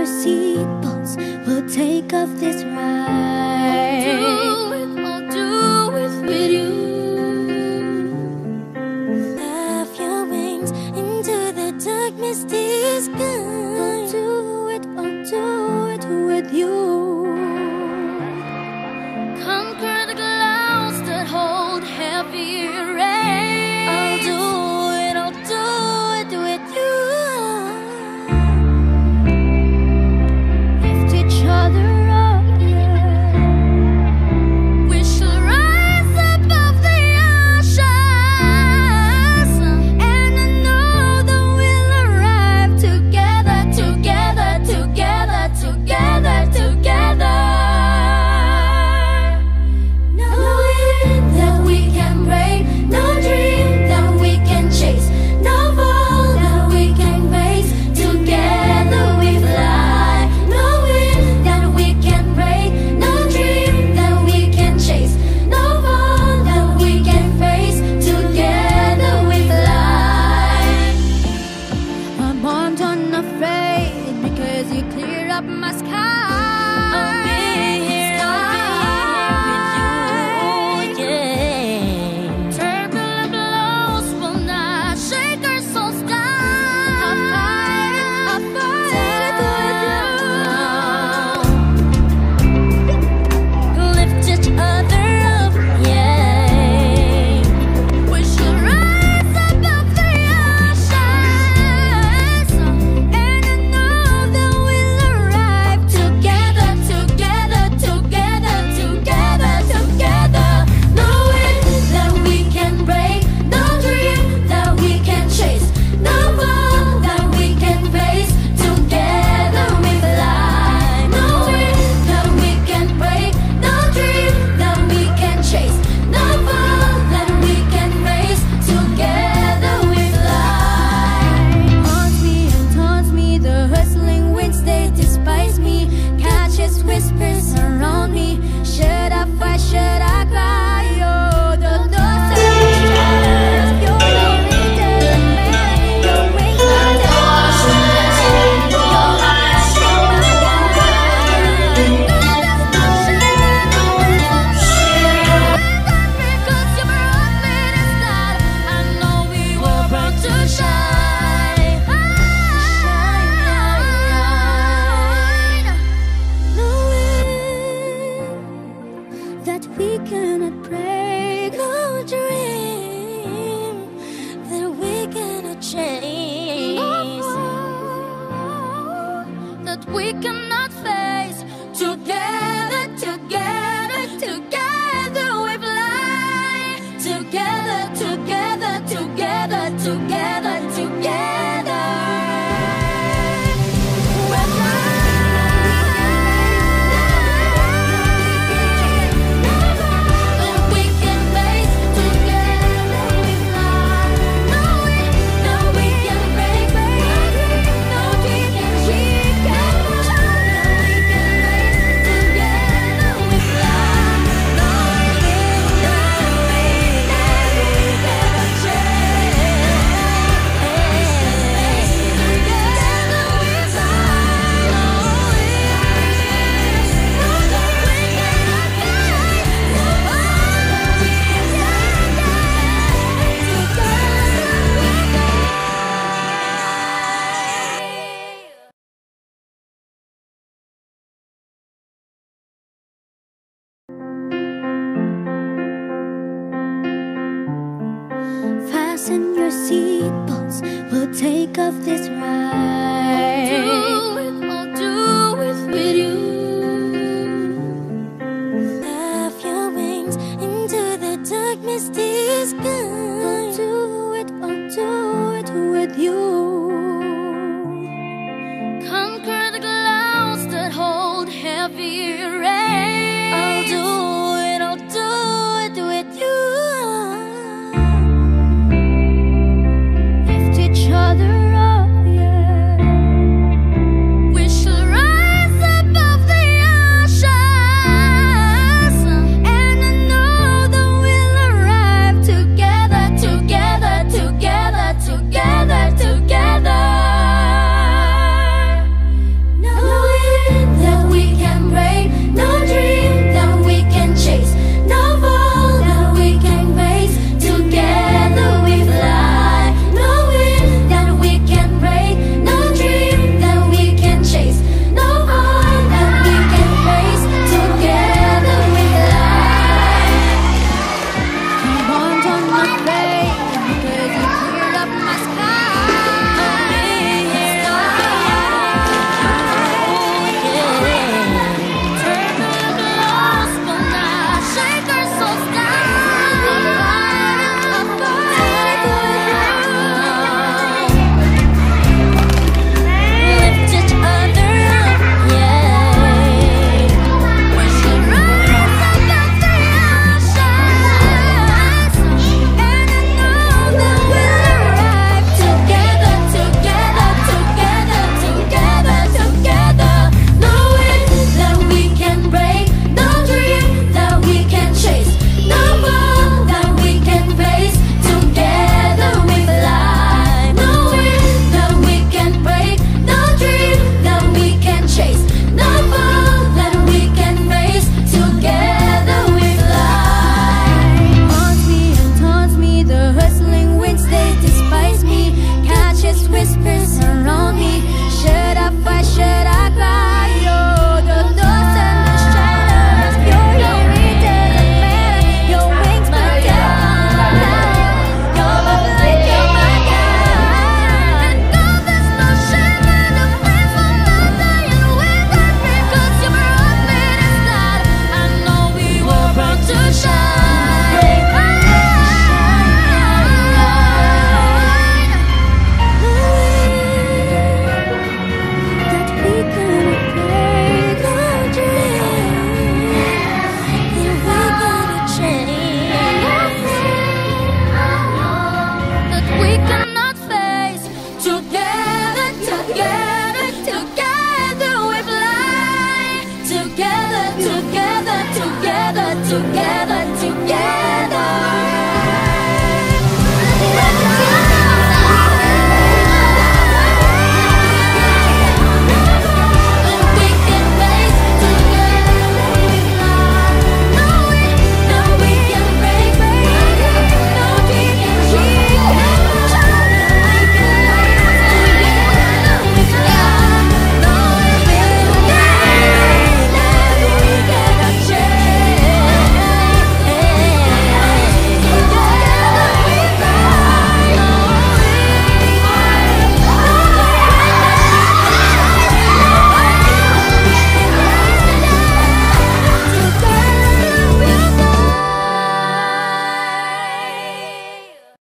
seatbelts, we'll take off this ride. I'll do it with you. Love your wings into the dark, misty sky. I'll do it with you. Conquer the clouds that hold heavy rain. I'll do it with you. Lift each other up, yeah. We shall rise above the ashes, and I know that we'll arrive together, together, together, together, together. No wind that we can break, no dream that we can chase, no fall that we can race. Together we fly. No wind that we can break, no dream that we can chase, no fall that we can face. Together we fly. I'm unafraid because you clear up my sky. I'll be here with you, yeah. Turbulent blows will not shake our souls down. I'll fight with you. Lift each other up, yeah. We shall rise above the ashes, and I know that we'll arrive together, together, together, together, together. No wind that we can break, no dream that we can chase, no fall that we can face. Together we fly. No wind that we can break, no dream that we can chase, no fall that we can face. Together we fly. Haunts me, the hustling winds, they despise me. Catches whispers around me. Should I fight, should I cry? Oh, the doors are shut. You're the leader, man. Your wings are down. Your eyes are my guide. Because you brought me this night, I know we were born to shine. No wind that we cannot break, no dream that we cannot chase, that we cannot face. Together, together, together we fly. Together, together, together, together, together we fly. That we can face. Together we fly. No wind that we can break, no dream that we can face. Together we fly. No wind that we cannot Fasten your seatbelts, we'll take off this ride.